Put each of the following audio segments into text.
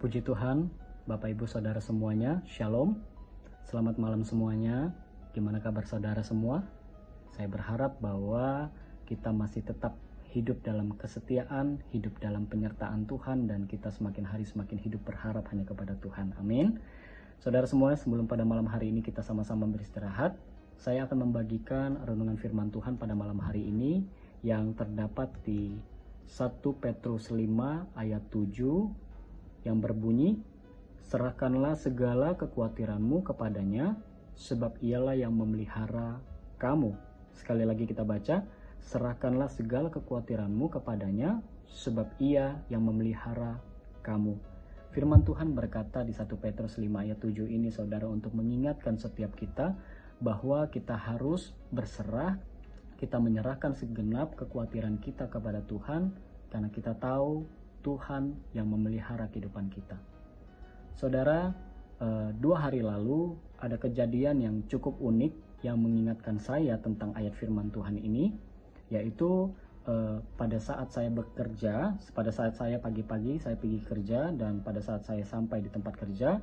Puji Tuhan, Bapak Ibu Saudara semuanya, Shalom. Selamat malam semuanya. Gimana kabar saudara semua? Saya berharap bahwa kita masih tetap hidup dalam kesetiaan, hidup dalam penyertaan Tuhan, dan kita semakin hari semakin hidup berharap hanya kepada Tuhan. Amin. Saudara semua, sebelum pada malam hari ini kita sama-sama beristirahat, saya akan membagikan renungan firman Tuhan pada malam hari ini yang terdapat di 1 Petrus 5 ayat 7 yang berbunyi, serahkanlah segala kekhawatiranmu kepadanya, sebab ialah yang memelihara kamu. Sekali lagi kita baca, serahkanlah segala kekhawatiranmu kepadanya, sebab ia yang memelihara kamu. Firman Tuhan berkata di 1 Petrus 5 ayat 7 ini saudara, untuk mengingatkan setiap kita bahwa kita harus berserah, kita menyerahkan segenap kekhawatiran kita kepada Tuhan, karena kita tahu Tuhan yang memelihara kehidupan kita. Saudara, 2 hari lalu ada kejadian yang cukup unik yang mengingatkan saya tentang ayat firman Tuhan ini, yaitu pada saat saya bekerja, pada saat saya pagi-pagi saya pergi kerja, dan pada saat saya sampai di tempat kerja,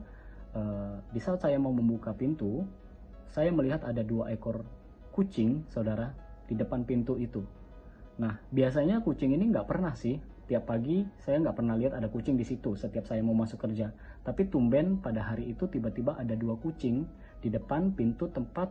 di saat saya mau membuka pintu, saya melihat ada 2 ekor kucing, saudara, di depan pintu itu. Nah, biasanya kucing ini nggak pernah sih. Tiap pagi saya nggak pernah lihat ada kucing di situ setiap saya mau masuk kerja. Tapi tumben pada hari itu tiba-tiba ada 2 kucing di depan pintu tempat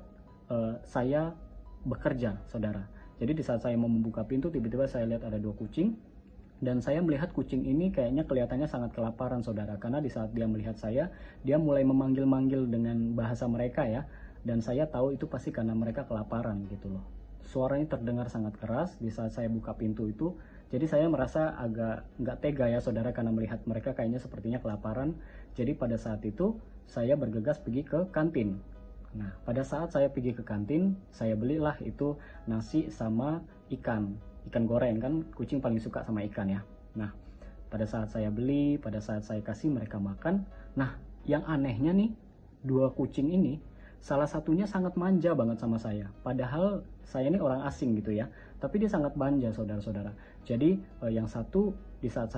saya bekerja, saudara. Jadi di saat saya mau membuka pintu, tiba-tiba saya lihat ada 2 kucing. Dan saya melihat kucing ini kayaknya kelihatannya sangat kelaparan, saudara. Karena di saat dia melihat saya, dia mulai memanggil-manggil dengan bahasa mereka ya. Dan saya tahu itu pasti karena mereka kelaparan gitu loh. Suaranya terdengar sangat keras di saat saya buka pintu itu. Jadi saya merasa agak nggak tega ya saudara, karena melihat mereka kayaknya sepertinya kelaparan. Jadi pada saat itu saya bergegas pergi ke kantin. Nah, pada saat saya pergi ke kantin, saya belilah itu nasi sama ikan goreng, kan kucing paling suka sama ikan ya. Nah, pada saat saya beli, pada saat saya kasih mereka makan, nah yang anehnya nih, 2 kucing ini salah satunya sangat manja banget sama saya. Padahal saya ini orang asing gitu ya, tapi dia sangat manja saudara-saudara. Jadi yang satu di saat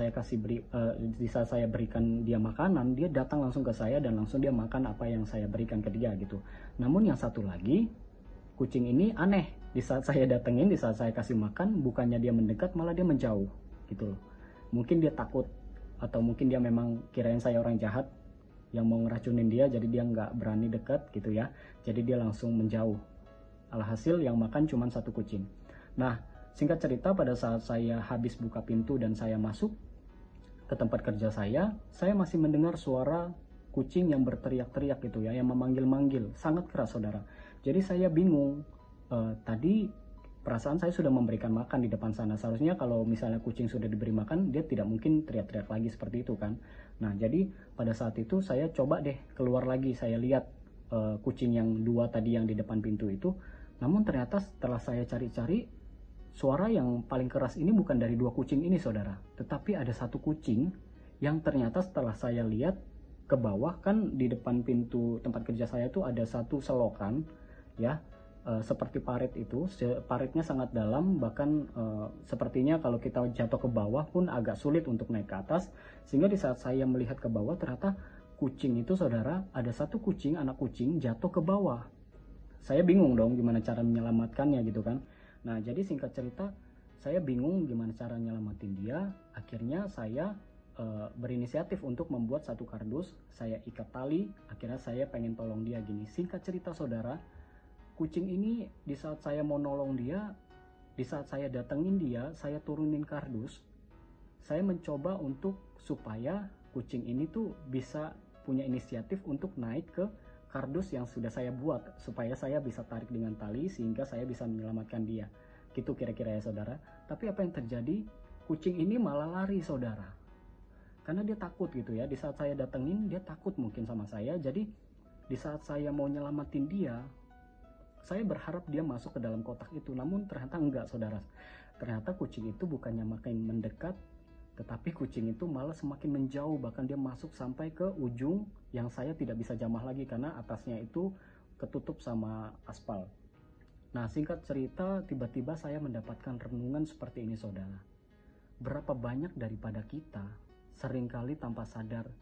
saya berikan dia makanan, dia datang langsung ke saya dan langsung dia makan apa yang saya berikan ke dia gitu. Namun yang satu lagi, kucing ini aneh. Di saat saya datengin, di saat saya kasih makan, bukannya dia mendekat, malah dia menjauh gitu loh. Mungkin dia takut, atau mungkin dia memang kirain saya orang jahat yang mau ngeracunin dia, jadi dia nggak berani dekat gitu ya. Jadi dia langsung menjauh. Alhasil yang makan cuma 1 kucing. Nah, singkat cerita, pada saat saya habis buka pintu dan saya masuk ke tempat kerja saya masih mendengar suara kucing yang berteriak-teriak gitu ya, yang memanggil-manggil sangat keras saudara. Jadi saya bingung, tadi perasaan saya sudah memberikan makan di depan sana. Seharusnya kalau misalnya kucing sudah diberi makan, dia tidak mungkin teriak-teriak lagi seperti itu kan. Nah, jadi pada saat itu saya coba deh keluar lagi, saya lihat kucing yang 2 tadi yang di depan pintu itu. Namun ternyata setelah saya cari-cari, suara yang paling keras ini bukan dari 2 kucing ini saudara, tetapi ada 1 kucing yang ternyata setelah saya lihat ke bawah, kan di depan pintu tempat kerja saya itu ada 1 selokan ya, seperti parit itu, paritnya sangat dalam, bahkan sepertinya kalau kita jatuh ke bawah pun agak sulit untuk naik ke atas. Sehingga di saat saya melihat ke bawah, ternyata kucing itu saudara, ada 1 kucing, anak kucing jatuh ke bawah. Saya bingung dong gimana cara menyelamatkannya gitu kan. Nah, jadi singkat cerita, saya bingung gimana cara nyelamatin dia. Akhirnya saya berinisiatif untuk membuat 1 kardus, saya ikat tali. Akhirnya saya pengen tolong dia gini. Singkat cerita saudara, kucing ini di saat saya mau nolong dia, di saat saya datengin dia, saya turunin kardus, saya mencoba untuk supaya kucing ini tuh bisa punya inisiatif untuk naik ke kardus yang sudah saya buat, supaya saya bisa tarik dengan tali sehingga saya bisa menyelamatkan dia. Gitu kira-kira ya saudara. Tapi apa yang terjadi? Kucing ini malah lari saudara. Karena dia takut gitu ya. Di saat saya datengin, dia takut mungkin sama saya. Jadi di saat saya mau nyelamatin dia, saya berharap dia masuk ke dalam kotak itu. Namun ternyata enggak saudara. Ternyata kucing itu bukannya makin mendekat, tetapi kucing itu malah semakin menjauh. Bahkan dia masuk sampai ke ujung yang saya tidak bisa jamah lagi karena atasnya itu ketutup sama aspal. Nah, singkat cerita, tiba-tiba saya mendapatkan renungan seperti ini saudara. Berapa banyak daripada kita seringkali tanpa sadar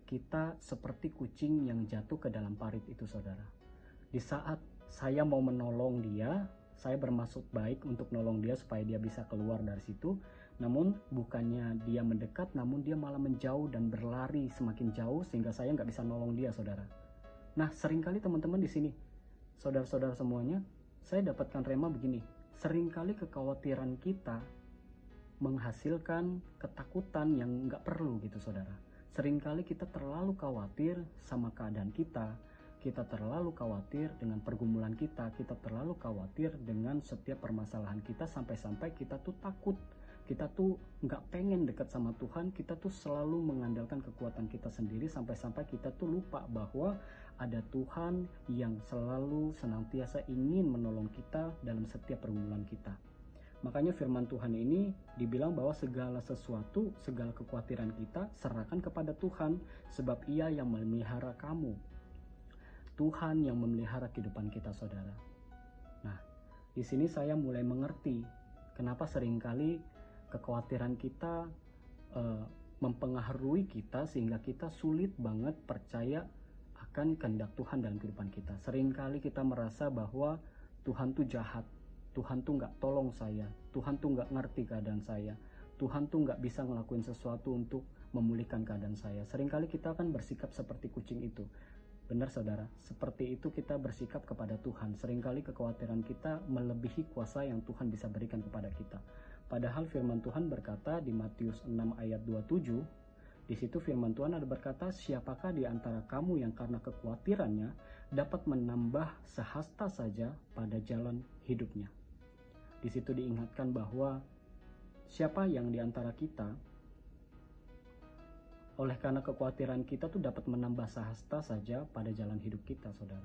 kita seperti kucing yang jatuh ke dalam parit itu, saudara. Di saat saya mau menolong dia, saya bermaksud baik untuk nolong dia supaya dia bisa keluar dari situ, namun bukannya dia mendekat, namun dia malah menjauh dan berlari semakin jauh sehingga saya nggak bisa nolong dia, saudara. Nah, seringkali teman-teman di sini, saudara-saudara semuanya, saya dapatkan rema begini. Seringkali kekhawatiran kita menghasilkan ketakutan yang nggak perlu gitu, saudara. Seringkali kita terlalu khawatir sama keadaan kita terlalu khawatir dengan pergumulan kita terlalu khawatir dengan setiap permasalahan kita, sampai-sampai kita tuh takut, kita tuh nggak pengen dekat sama Tuhan, kita tuh selalu mengandalkan kekuatan kita sendiri, sampai-sampai kita tuh lupa bahwa ada Tuhan yang selalu senantiasa ingin menolong kita dalam setiap pergumulan kita. Makanya firman Tuhan ini dibilang bahwa segala sesuatu, segala kekhawatiran kita serahkan kepada Tuhan, sebab Ia yang memelihara kamu. Tuhan yang memelihara kehidupan kita, saudara. Nah, di sini saya mulai mengerti kenapa seringkali kekhawatiran kita mempengaruhi kita sehingga kita sulit banget percaya akan kehendak Tuhan dalam kehidupan kita. Seringkali kita merasa bahwa Tuhan tuh jahat, Tuhan tuh nggak tolong saya, Tuhan tuh nggak ngerti keadaan saya, Tuhan tuh nggak bisa ngelakuin sesuatu untuk memulihkan keadaan saya. Seringkali kita akan bersikap seperti kucing itu. Benar, saudara, seperti itu kita bersikap kepada Tuhan. Seringkali kekhawatiran kita melebihi kuasa yang Tuhan bisa berikan kepada kita. Padahal firman Tuhan berkata di Matius 6 ayat 27, di situ firman Tuhan ada berkata, siapakah di antara kamu yang karena kekhawatirannya dapat menambah sehasta saja pada jalan hidupnya. Di situ diingatkan bahwa siapa yang di antara kita oleh karena kekhawatiran kita tuh dapat menambah sehasta saja pada jalan hidup kita, saudara.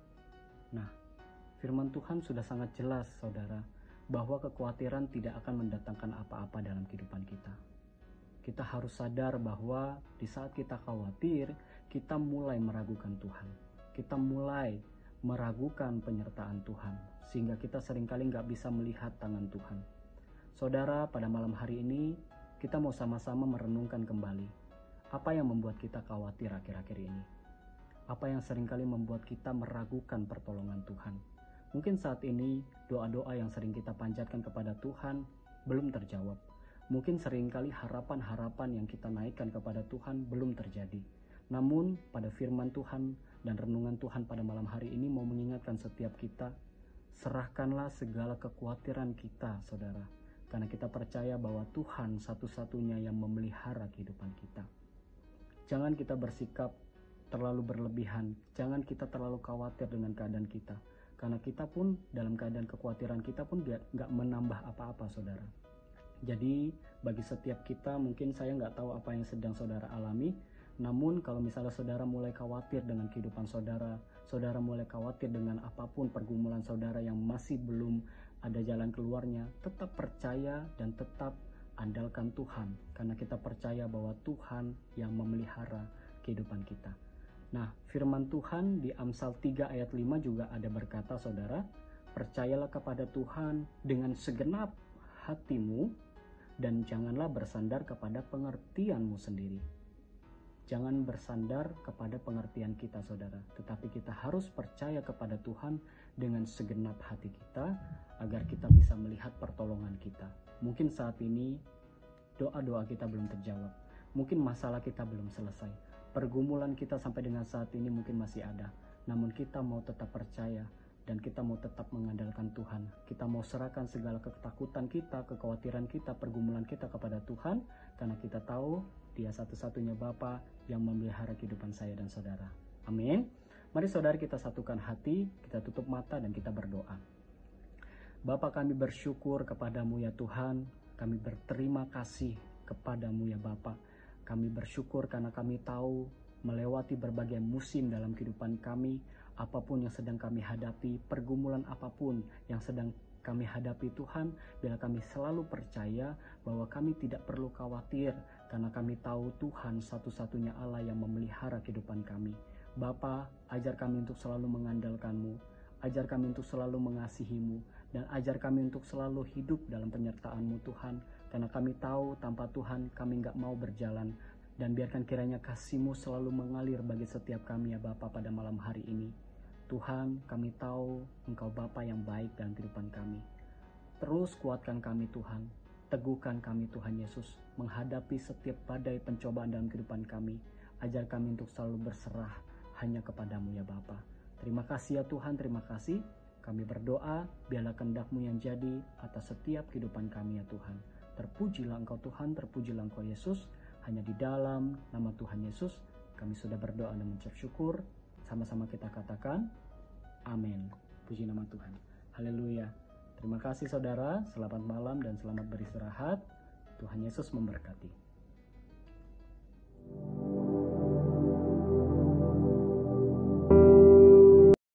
Nah, firman Tuhan sudah sangat jelas, saudara, bahwa kekhawatiran tidak akan mendatangkan apa-apa dalam kehidupan kita. Kita harus sadar bahwa di saat kita khawatir, kita mulai meragukan Tuhan. Kita mulai meragukan penyertaan Tuhan, sehingga kita seringkali nggak bisa melihat tangan Tuhan. Saudara, pada malam hari ini, kita mau sama-sama merenungkan kembali. Apa yang membuat kita khawatir akhir-akhir ini? Apa yang seringkali membuat kita meragukan pertolongan Tuhan? Mungkin saat ini doa-doa yang sering kita panjatkan kepada Tuhan belum terjawab. Mungkin seringkali harapan-harapan yang kita naikkan kepada Tuhan belum terjadi. Namun pada firman Tuhan dan renungan Tuhan pada malam hari ini mau mengingatkan setiap kita, serahkanlah segala kekhawatiran kita, saudara. Karena kita percaya bahwa Tuhan satu-satunya yang memelihara kehidupan kita. Jangan kita bersikap terlalu berlebihan. Jangan kita terlalu khawatir dengan keadaan kita. Karena kita pun dalam keadaan kekhawatiran kita pun nggak menambah apa-apa, saudara. Jadi bagi setiap kita, mungkin saya nggak tahu apa yang sedang saudara alami. Namun kalau misalnya saudara mulai khawatir dengan kehidupan saudara, saudara mulai khawatir dengan apapun pergumulan saudara yang masih belum ada jalan keluarnya, tetap percaya dan tetap andalkan Tuhan, karena kita percaya bahwa Tuhan yang memelihara kehidupan kita. Nah, firman Tuhan di Amsal 3 ayat 5 juga ada berkata, saudara, percayalah kepada Tuhan dengan segenap hatimu dan janganlah bersandar kepada pengertianmu sendiri. Jangan bersandar kepada pengertian kita, saudara, tetapi kita harus percaya kepada Tuhan dengan segenap hati kita agar kita bisa melihat pertolongan kita. Mungkin saat ini doa-doa kita belum terjawab, mungkin masalah kita belum selesai, pergumulan kita sampai dengan saat ini mungkin masih ada, namun kita mau tetap percaya dan kita mau tetap mengandalkan Tuhan. Kita mau serahkan segala ketakutan kita, kekhawatiran kita, pergumulan kita kepada Tuhan, karena kita tahu Dia satu-satunya Bapa yang memelihara kehidupan saya dan saudara. Amin. Mari saudara kita satukan hati, kita tutup mata dan kita berdoa. Bapa, kami bersyukur kepadamu ya Tuhan, kami berterima kasih kepadamu ya Bapa. Kami bersyukur karena kami tahu melewati berbagai musim dalam kehidupan kami, apapun yang sedang kami hadapi, pergumulan apapun yang sedang kami hadapi Tuhan, bila kami selalu percaya bahwa kami tidak perlu khawatir karena kami tahu Tuhan satu-satunya Allah yang memelihara kehidupan kami. Bapa, ajar kami untuk selalu mengandalkan-Mu, ajar kami untuk selalu mengasihi-Mu, dan ajar kami untuk selalu hidup dalam penyertaan-Mu Tuhan, karena kami tahu tanpa Tuhan kami nggak mau berjalan, Dan biarkan kiranya kasih-Mu selalu mengalir bagi setiap kami ya Bapa pada malam hari ini. Tuhan, kami tahu Engkau Bapa yang baik dalam kehidupan kami. Terus kuatkan kami Tuhan, teguhkan kami Tuhan Yesus, menghadapi setiap badai pencobaan dalam kehidupan kami. Ajar kami untuk selalu berserah hanya kepadamu ya Bapa. Terima kasih ya Tuhan, terima kasih. Kami berdoa, biarlah kehendak-Mu yang jadi atas setiap kehidupan kami ya Tuhan. Terpujilah Engkau Tuhan, terpujilah Engkau Yesus. Hanya di dalam nama Tuhan Yesus kami sudah berdoa dan mengucap syukur. Sama-sama kita katakan amin. Puji nama Tuhan. Haleluya. Terima kasih saudara, selamat malam dan selamat beristirahat. Tuhan Yesus memberkati.